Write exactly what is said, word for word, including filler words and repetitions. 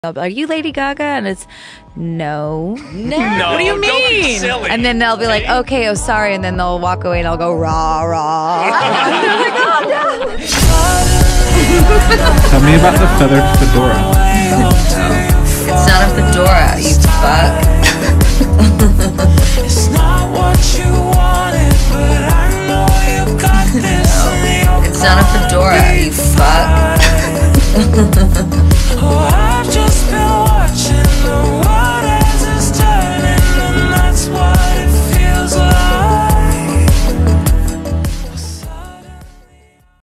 They'll be like, "Are you Lady Gaga?" And it's no. No. What do you mean? And then they'll be like, "Okay, oh sorry," and then they'll walk away and I'll go rah rah. And they're like, "Oh no." Tell me about the feathered fedora. It's not a fedora, you fuck.